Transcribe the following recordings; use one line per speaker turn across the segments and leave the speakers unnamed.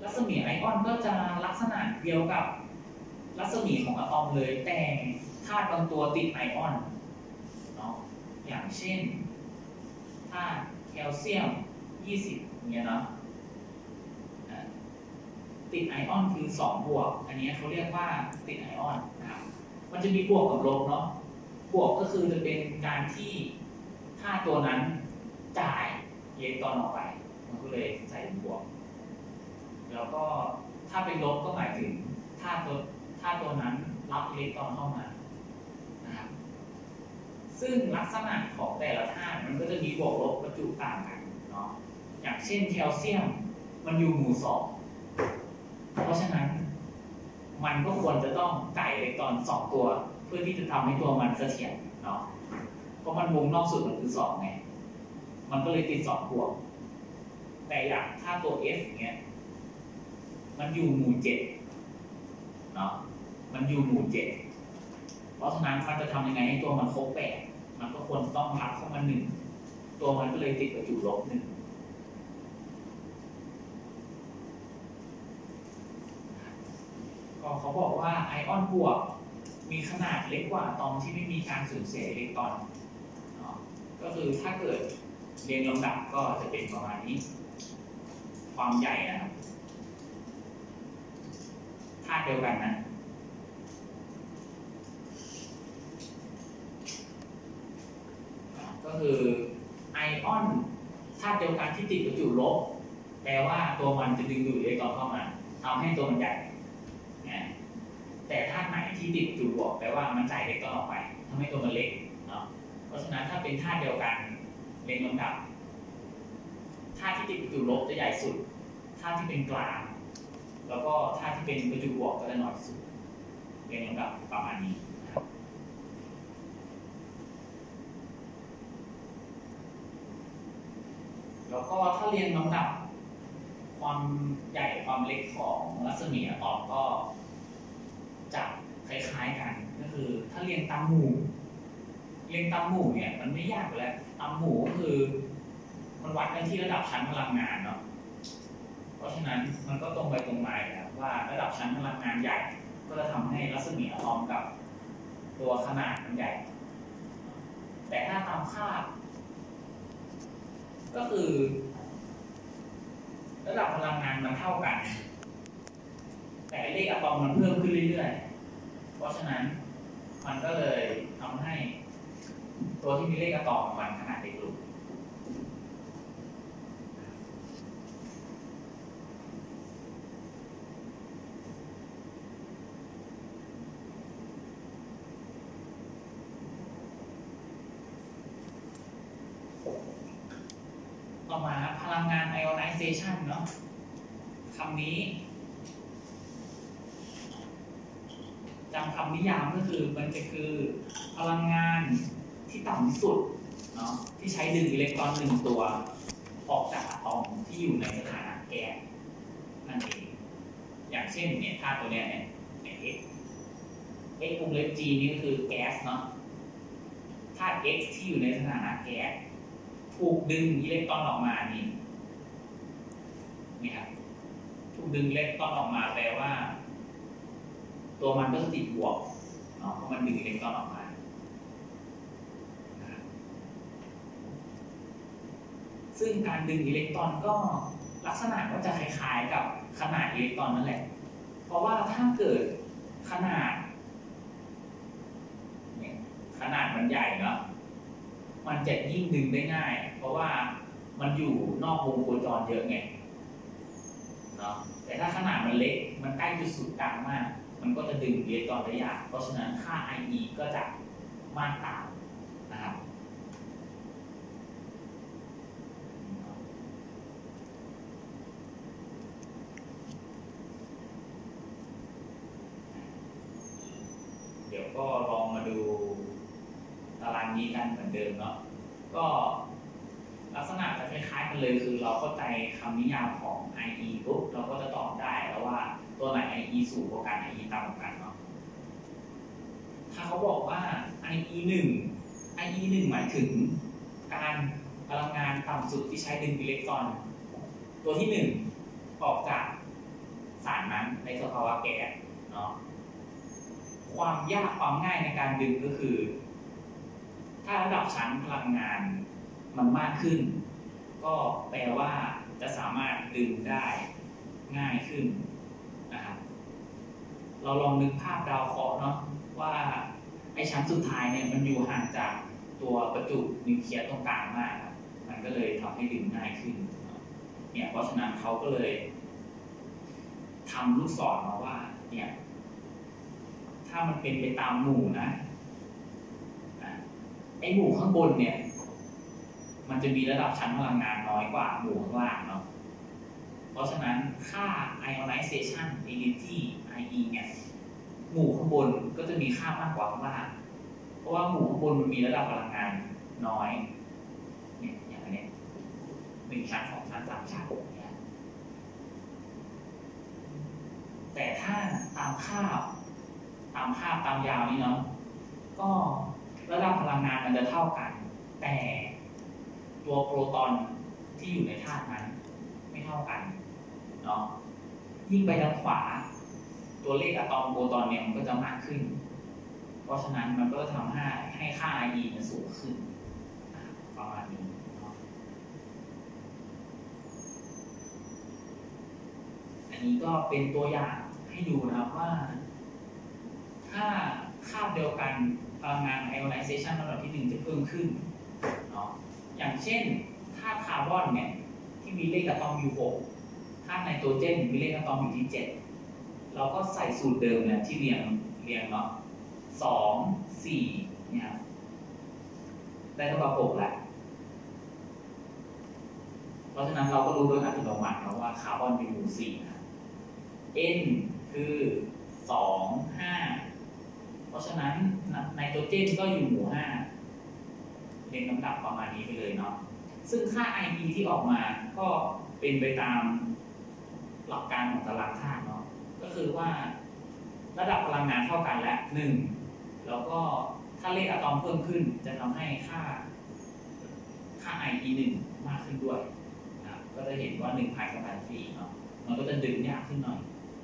รัศมีไอออนก็จะลักษณะเดียวกับรัศมีของอะตอมเลยแต่ธาตุบางตัวติดไอออนเนาะอย่างเช่นธาตุแคลเซียม20เนี่ยเนาะติดไอออนคือ2 บวกอันนี้เขาเรียกว่าติดไอออนนะครับมันจะมีบวกกับลบเนาะบวกก็คือจะเป็นการที่ธาตุตัวนั้นจ่ายอิเล็กตรอนออกไปมันก็เลยใส่บวกแล้วก็ถ้าเป็นลบก็หมายถึงธาตุตัวนั้นรับอิเล็กตรอนเข้ามานะครับซึ่งลักษณะของแต่ละธาตุมันก็จะมีบวกลบบรรจุต่างกันเนาะอย่างเช่นแคลเซียมมันอยู่หมู่ 2เพราะฉะนั้นมันก็ควรจะต้องจ่ายอิเล็กตรอน2 ตัวเพื่อที่จะทำให้ตัวมันเสถียรเนาะเพราะมันวงนอกสุดมันคือ2ไงมันก็เลยติด2 บวกแต่อย่างถ้าตัว F เงี้ยมันอยู่หมู่ 7เนาะมันอยู่หมู่ 7เพราะฉะนั้นมันจะทำยังไงให้ตัวมันครบ8มันก็ควรต้องรับเข้ามา1ตัวมันก็เลยติดกับจุดลบ1ก็เขาบอกว่าไอออนบวกมีขนาดเล็กกว่าอะตอมที่ไม่มีการสูญเสียอิเล็กตรอนเนาะก็คือถ้าเกิดเรียงลำดับก็จะเป็นประมาณนี้ความใหญ่นะครับธาตุเดียวกันนะก็คือไอออนธาตุเดียวกันที่ติดกับจุดลบแปลว่าตัวมันจะดึงดูดอิเล็กตรอนเข้ามาทำให้ตัวมันใหญ่แต่ธาตุไหนที่ติดจุดบวกแปลว่ามันจ่ายอิเล็กตรอนออกไปทำให้ตัวมันเล็กเนาะเพราะฉะนั้นถ้าเป็นธาตุเดียวกันเรียงลำดับธาตุที่ติดกับจุดลบจะใหญ่สุดธาตุที่เป็นกลางแล้วก็ธาตุที่เป็นประจุบวกก็จะน้อยสุดเรียงลำดับประมาณนี้แล้วก็ถ้าเรียงลำดับความใหญ่ความเล็กของรัศมีอะตอมก็จะคล้ายๆกันก็คือถ้าเรียงตามหมู่เนี่ยมันไม่ยากอยู่แล้วตามหมู่ก็คือมันวัดกันที่ระดับชั้นพลังงานเนาะเพราะฉะนั้นมันก็ตรงไปตรงมาแล้วว่าระดับชั้นพลังงานใหญ่ก็จะทำให้รัศมีอะตอมกับตัวขนาดมันใหญ่แต่ถ้าตามคาดก็คือระดับพลังงานมันเท่ากันแต่เลขอะตอมมันเพิ่มขึ้นเรื่อยๆเพราะฉะนั้นมันก็เลยทำให้ตัวที่มีเลขอะตอมมันขนาดเล็กลงต่อมาพลังงาน ionization เนาะคำนี้จำคำนิยามก็คือมันจะคือพลังงานที่ต่ำที่สุดเนาะที่ใช้ดึงอิเล็กตรอน1 ตัวออกจากอะตอมที่อยู่ในสถานะแก๊สนั่นเองอย่างเช่นเนี่ยธาตุตัวเนี้ยเนี่ย X วงเล็บ G นี่ก็คือแก๊สเนาะธาตุ X ที่อยู่ในสถานะแก๊สถูกดึงอิเล็กตรอนออกมานี่ครับถูกดึงอิเล็กตรอนออกมาแปลว่าตัวมันก็จะติดบวกเนาะเพราะมันดึงอิเล็กตรอนออกมาซึ่งการดึงอิเล็กตรอนก็ลักษณะก็จะคล้ายๆกับขนาดอิเล็กตรอนนั่นแหละเพราะว่าถ้าเกิดขนาดมันใหญ่เนาะมันจะยิ่งดึงได้ง่ายเพราะว่ามันอยู่นอกวงโคจรเยอะไงเนาะแต่ถ้าขนาดมันเล็กมันใกล้จุดศูนย์กลางมากมันก็จะดึงอิเล็กตรอนได้ยากเพราะฉะนั้นค่า IE ก็จะมากตามนะครับเดี๋ยวก็ลองมาดูตารางนี้กันเหมือนเดิมเนาะก็ลักษณะจะคล้ายๆกันเลยคือเราเข้าใจคำนิยามของ IE ปุ๊บเราก็จะตอบได้แล้วว่าตัวไหน IE สูงกว่ากัน IE ต่ำกว่ากันเนาะถ้าเขาบอกว่า IE 1 หมายถึงการพลังงานต่ำสุดที่ใช้ดึงอิเล็กตรอนตัวที่1ออกจากนั้นในสภาวะแก๊สเนาะความยากความง่ายในการดึงก็คือถ้าระดับชั้นพลังงานมันมากขึ้นก็แปลว่าจะสามารถดึงได้ง่ายขึ้นนะครับเราลองนึกภาพดาวเคราะห์เนาะว่าไอ้ชั้นสุดท้ายเนี่ยมันอยู่ห่างจากตัวประจุนิวเคลียร์ตรงกลางมากครับมันก็เลยทำให้ดึงง่ายขึ้นเนี่ยเพราะฉะนั้นเขาก็เลยทำลูกศรมาว่าเนี่ยถ้ามันเป็นไปตามหมู่นะไอ้หมู่ข้างบนเนี่ยมันจะมีระดับชั้นพลังงานน้อยกว่าหมู่ข้างล่างเนาะเพราะฉะนั้นค่า ionization energy IE เนี่ยหมู่ข้างบนก็จะมีค่ามากกว่าข้างล่างเพราะว่าหมู่ข้างบนมันมีระดับพลังงานน้อยเนี่ยอย่างนี้1 ชั้น 2 ชั้น 3 ชั้นเนี่ยแต่ถ้าตามคาบตามยาวนี้เนาะก็ระดับพลังงานมันจะเท่ากันแต่ตัวโปรตอนที่อยู่ในธาตุนั้นไม่เท่ากันเนาะยิ่งไปทางขวาตัวเลขอะตอมโปรตอนเนี่ยมันก็จะมากขึ้นเพราะฉะนั้นมันก็ทำให้ค่า IE มันสูงขึ้นประมาณนี้เนาะอันนี้ก็เป็นตัวอย่างให้ดูนะครับว่าถ้าคาบเดียวกันพลังงาน ionization ระดับที่1จะเพิ่มขึ้นเนาะอย่างเช่นธาตุคาร์บอนเนี่ยที่มีเลขอะตอมอยู่6ธาตุไนโตรเจนมีเลขอะตอมอยู่ที่7เราก็ใส่สูตรเดิมเนี่ยที่เรียงเนาะ2 4เนี่ยได้เท่ากับ6แหละเพราะฉะนั้นเราก็รู้โดยอัตโนมัตินะว่าคาร์บอนอยู่หมู่4นะ N คือ2 5เพราะฉะนั้นไนโตรเจนก็อยู่หมู่5เรียงลำดับประมาณนี้ไปเลยเนาะซึ่งค่า IE ที่ออกมาก็เป็นไปตามหลักการของตารางธาตุเนาะก็คือว่าระดับพลังงานเท่ากันและ1แล้วก็ถ้าเลขอะตอมเพิ่มขึ้นจะทำให้ค่า IE 1มากขึ้นด้วยนะก็จะเห็นว่า1 pi กับ4เนาะมันก็จะดึงยากขึ้นหน่อย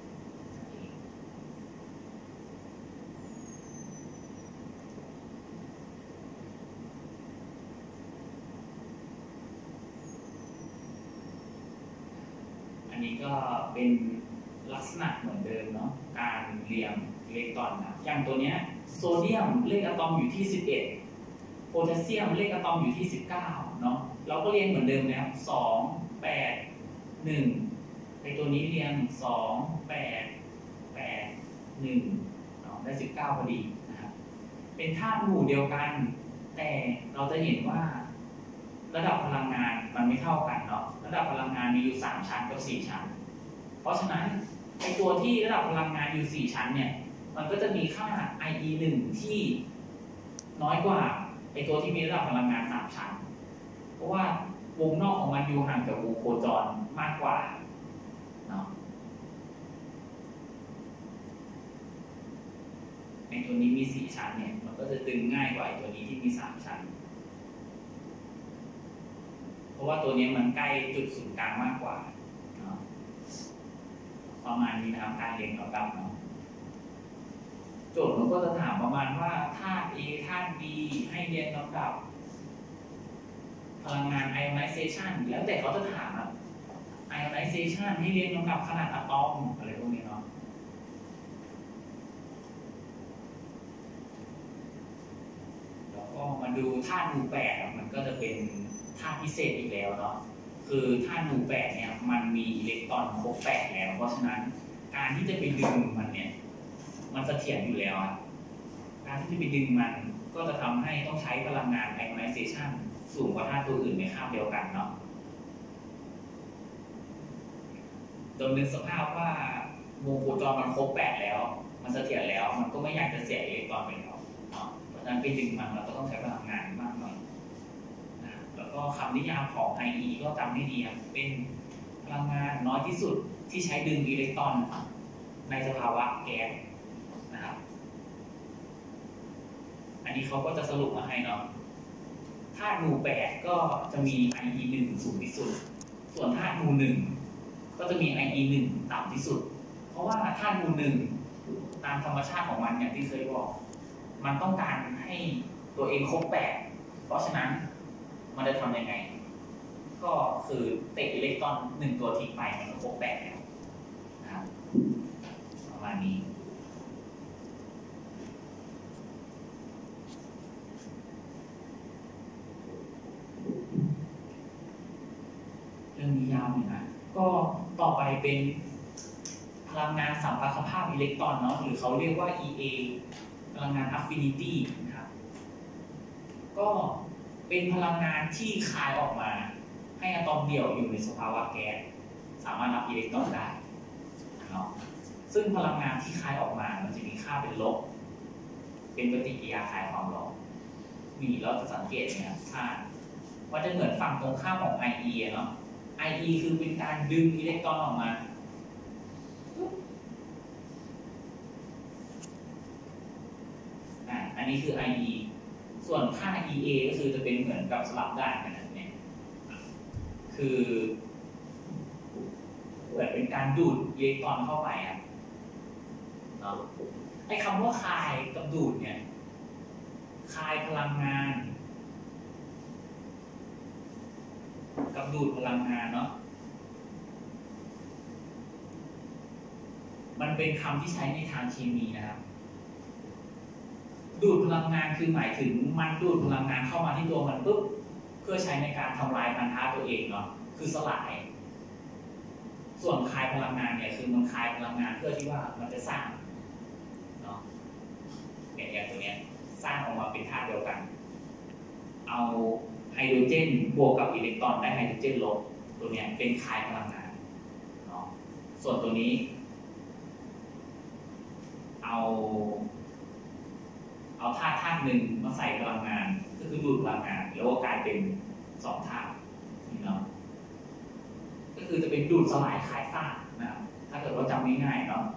อันนี้ก็เป็นลักษณะเหมือนเดิมเนาะการเรียงอิเล็กตรอนนะอย่างตัวเนี้ยโซเดียมเลขอะตอมอยู่ที่11โพแทสเซียมเลขอะตอมอยู่ที่19เนาะเราก็เรียงเหมือนเดิมนะครับ2 8 1ในตัวนี้เรียง2 8 8 1เนาะได้19พอดีนะครับเป็นธาตุหมู่เดียวกันแต่เราจะเห็นว่าระดับพลังงานมันไม่เท่ากันเนาะระดับพลังงานมีอยู่3 ชั้นกับ4 ชั้นเพราะฉะนั้นไอตัวที่ระดับพลังงานอยู่4 ชั้นเนี่ยมันก็จะมีค่า IE 1ที่น้อยกว่าไอตัวที่มีระดับพลังงาน3 ชั้นเพราะว่าวงนอกของมันอยู่ห่างจากวงโคจรมากกว่าเนาะในตัวนี้มี4 ชั้นเนี่ยมันก็จะดึงง่ายกว่าไอตัวนี้ที่มี3 ชั้นเพราะว่าตัวนี้มันใกล้จุดศูนย์กลางมากกว่าประมาณนี้นะครับการเรียงลำดับเนาะโจทย์มันก็จะถามประมาณว่าธาตุ A ธาตุ B ให้เรียงลำดับพลังงาน ionization แล้วแต่เขาจะถามionization ให้เรียงลำดับขนาดอะตอมอะไรพวกนี้เนาะแล้วก็มาดูธาตุหมู่8มันก็จะเป็นธาตุพิเศษอีกแล้วเนาะคือธาตุหมู่8เนี่ยมันมีอิเล็กตรอนครบ8แล้วเพราะฉะนั้นการที่จะไปดึงมันเนี่ยมันเสถียรอยู่แล้วการที่จะไปดึงมันก็จะทำให้ต้องใช้พลังงาน ionization สูงกว่าธาตุตัวอื่นในคาบเดียวกันเนาะโดยนึกสภาพว่าวงโคจรมันครบ8แล้วมันเสถียรแล้วมันก็ไม่อยากจะเสียอิเล็กตรอนไปแล้วเนาะเพราะฉะนั้นไปดึงมันเราก็ต้องใช้พลังงานมากหน่อยแล้วก็คำนิยามของ IE ก็จำให้ดีเป็นพลังงานน้อยที่สุดที่ใช้ดึงอิเล็กตรอนในสภาวะแก๊สนะครับอันนี้เขาก็จะสรุปมาให้เนาะธาตุหมู่8ก็จะมี IE 1สูงที่สุดส่วนธาตุหมู่1ก็จะมี IE 1ต่ำที่สุดเพราะว่าธาตุมูลหนึ่งตามธรรมชาติของมันอย่างที่เคยบอกมันต้องการให้ตัวเองครบ8เพราะฉะนั้นมันจะทำยังไงก็คือเตะอิเล็กตรอน1ตัวทิ้งไปมันครบ8แล้วนะครับประมาณนี้เรื่องนี้ยาวอยู่นะก็ต่อไปเป็นพลังงานสัมพัทธภาพอิเล็กตรอนเนาะหรือเขาเรียกว่า EA พลังงาน affinity นะครับก็เป็นพลังงานที่คายออกมาให้อะตอมเดี่ยวอยู่ในสภาวะแก๊สสามารถรับอิเล็กตรอนได้เนาะซึ่งพลังงานที่คายออกมามันจะมีค่าเป็นลบเป็นปฏิกิริยาคายความร้อนนี่เราจะสังเกตนะครับว่าจะเหมือนฝั่งตรงข้ามของ IE เนาะ IE คือเป็นการดึงอิเล็กตรอนออกมาอันนี้คือ IE ส่วนค่า EA ก็คือจะเป็นเหมือนกับสลับด้านกันเนี่ยคือเหมือนเป็นการดูดอิเล็กตรอนเข้าไปเนาะไอ้คำว่าคายกับดูดเนี่ยคายพลังงานกับดูดพลังงานเนาะมันเป็นคำที่ใช้ในทางเคมีนะครับดูดพลังงานคือหมายถึงมันดูดพลังงานเข้ามาที่ตัวมันปุ๊บเพื่อใช้ในการทำลายพันธะตัวเองเนาะคือสลายส่วนคายพลังงานเนี่ยคือมันคายพลังงานเพื่อที่ว่ามันจะสร้างเนาะอย่างตัวเนี้ยสร้างออกมาเป็นธาตุเดียวกันเอาไฮโดรเจนบวกกับอิเล็กตรอนได้ไฮโดรเจนลบตัวเนี้ยเป็นคายพลังงานเนาะส่วนตัวนี้เอาธาตุหนึ่งมาใส่พลังงานก็คือดูดพลังงานแล้วก็กลายเป็น2ธาตุนี่เนาะก็คือจะเป็นดูดสลายคายซากนะครับถ้าเกิดว่าจำง่ายๆเนาะ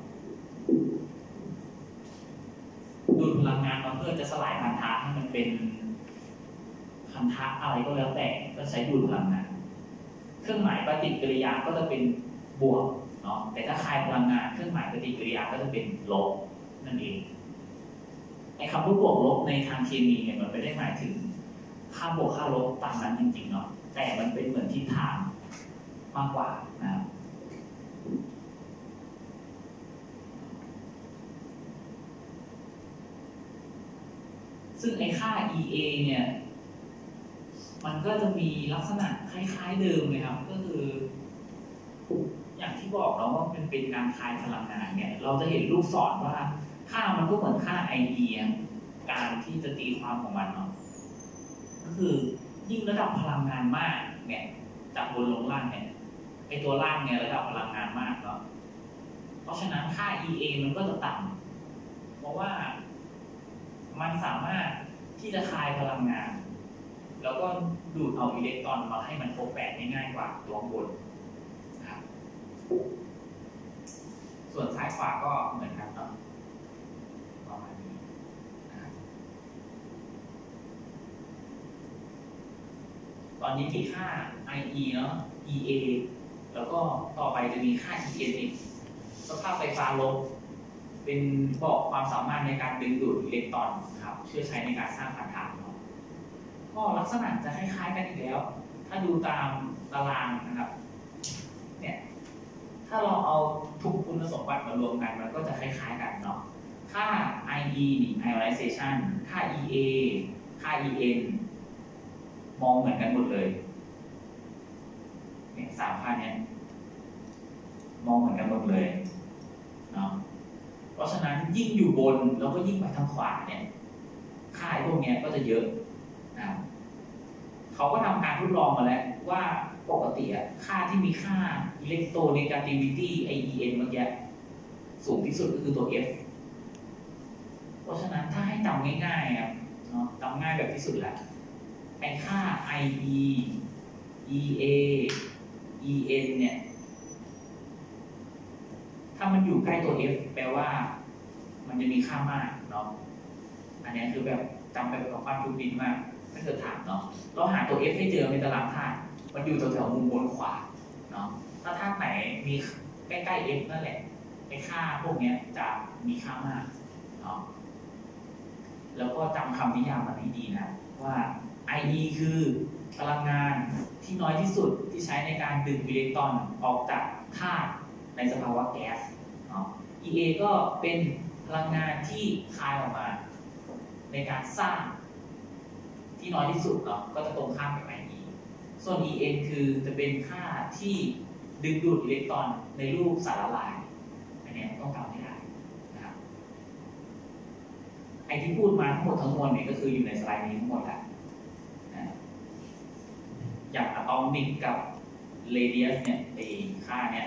ดูดพลังงานมาเพื่อจะสลายพันธะให้มันเป็นพันธะอะไรก็แล้วแต่ก็ใช้ดูดพลังงานเครื่องหมายปฏิกิริยาก็จะเป็นบวกเนาะแต่ถ้าคายพลังงานเครื่องหมายปฏิกิริยาก็จะเป็นลบนั่นเองไอ้คำว่าบวกลบในทางเคมีเนี่ยมันไม่ได้หมายถึงค่าบวกค่าลบตามนั้นจริงๆเนาะแต่มันเป็นเหมือนทิศทางมากกว่านะครับซึ่งไอ้ค่า EA เนี่ยมันก็จะมีลักษณะคล้ายๆเดิมเลยครับก็คืออย่างที่บอกเนาะว่ามันเป็นการคายพลังงานเนี่ยเราจะเห็นลูกศรว่าค่ามันก็เหมือนค่า IE การที่จะตีความของมันเนาะก็คือยิ่งระดับพลังงานมากเนี่ยจากบนลงล่างเนี่ยไอตัวล่างเนี่ยระดับพลังงานมากเนาะเพราะฉะนั้นค่า EA มันก็จะต่ำเพราะว่ามันสามารถที่จะคายพลังงานแล้วก็ดูดเอาอิเล็กตรอนมาให้มันครบ8ได้ง่ายกว่าตัวบนนะครับส่วนซ้ายขวาก็เหมือนกันเนาะประมาณนี้นะครับตอนนี้มีค่า IE เนาะ EA แล้วก็ต่อไปจะมีค่า EN อีกสภาพไฟฟ้าลบเป็นบอกความสามารถในการดึงดูดอิเล็กตรอนครับเพื่อใช้ในการสร้างพันธะก็ลักษณะจะคล้ายๆกันอีกแล้วถ้าดูตามตารางนะครับเนี่ยถ้าเราเอาทุกคุณสมบัติมารวมกันมันก็จะคล้ายๆกันเนาะค่า IE นี่ ionization ค่า EA ค่า EN มองเหมือนกันหมดเลยเนี่ย3ค่านี้มองเหมือนกันหมดเลยเนาะเพราะฉะนั้นยิ่งอยู่บนแล้วก็ยิ่งไปทางขวาเนี่ยค่าพวกนี้ก็จะเยอะเขาก็ทำการทดลองมาแล้วว่าปกติค่าที่มีค่าอิเล็กโทรเนกาติวิตี้ IEN เมื่อกี้สูงที่สุดก็คือตัว F เพราะฉะนั้นถ้าให้จำง่ายๆครับเนาะจำง่ายแบบที่สุดแหละไอ้ค่า IE EA EN เนี่ยถ้ามันอยู่ใกล้ตัว F แปลว่ามันจะมีค่ามากเนาะอันนี้คือแบบจำแบบกับความทุกดินมากถ้าเกิดถามเนาะเราหาตัว F ให้เจอในตารางธาตุมันอยู่แถวๆมุมบนขวาเนาะถ้าธาตุไหนมีใกล้ๆ F นั่นแหละไอ้ค่าพวกนี้จะมีค่ามากเนาะแล้วก็จำคำนิยามมันให้ดีนะว่า IE คือพลังงานที่น้อยที่สุดที่ใช้ในการดึงอิเล็กตรอนออกจากธาตุในสภาวะแก๊สเนาะ EA ก็เป็นพลังงานที่คายออกมาในการสร้างที่น้อยที่สุดเนาะก็จะตรงข้ามกับ IE ส่วน EN คือจะเป็นค่าที่ดึงดูดอิเล็กตรอนในรูปสารละลายอันนี้ต้องจำให้ได้นะครับไอที่พูดมาทั้งหมดทั้งมวลเนี่ยก็คืออยู่ในสไลด์นี้ทั้งหมดแหละอย่างอะตอมิกกับเรเดียสเนี่ยไอค่าเนี่ย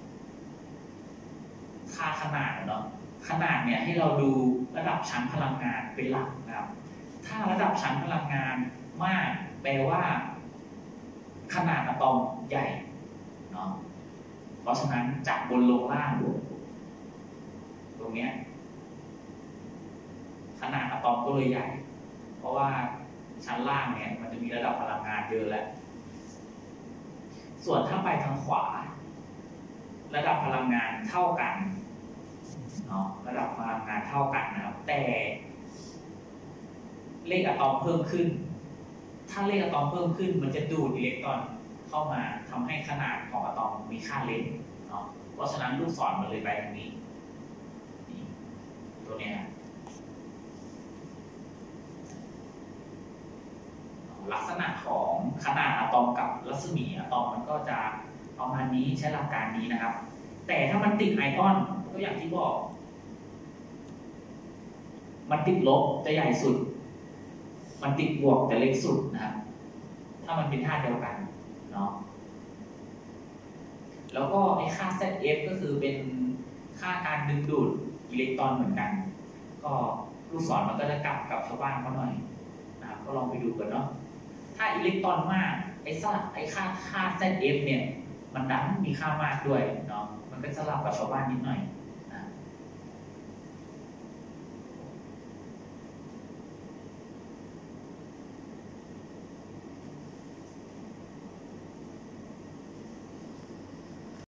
ค่าขนาดเนาะขนาดเนี่ยให้เราดูระดับชั้นพลังงานเป็นหลักนะครับถ้าระดับชั้นพลังงานมากแปลว่าขนาดอะตอมใหญ่เนาะเพราะฉะนั้นจากบนลงล่างตรงเนี้ยขนาดอะตอมก็เลยใหญ่เพราะว่าชั้นล่างเนี่ยมันจะมีระดับพลังงานเยอะแล้วส่วนถ้าไปทางขวาระดับพลังงานเท่ากันเนาะระดับพลังงานเท่ากันนะครับแต่เลขอะตอมเพิ่มขึ้นถ้าเลขอะตอมเพิ่มขึ้นมันจะดูดอิเล็กตรอนเข้ามาทำให้ขนาดของอะตอมมีค่าเล็กเนาะเพราะฉะนั้นลูกศรมันเลยไปทางนี้ตัวเนี้ยลักษณะของขนาดอะตอมกับรัศมีอะตอมมันก็จะประมาณนี้ใช้หลักการนี้นะครับแต่ถ้ามันติดไอออนก็อย่างที่บอกมันติดลบจะใหญ่สุดมันติดบวกจะเล็กสุดนะครับถ้ามันเป็นธาตุเดียวกันเนาะแล้วก็ไอ้ค่า ZF ก็คือเป็นค่าการดึงดูดอิเล็กตรอนเหมือนกันก็ลูกศรมันก็จะกลับกับชาวบ้านเขาหน่อยนะครับก็ลองไปดูกันเนาะถ้าอิเล็กตรอนมากไอ้ค่า ZF เนี่ยมันดันมีค่ามากด้วยเนาะมันก็สลับกับชาวบ้านนิดหน่อย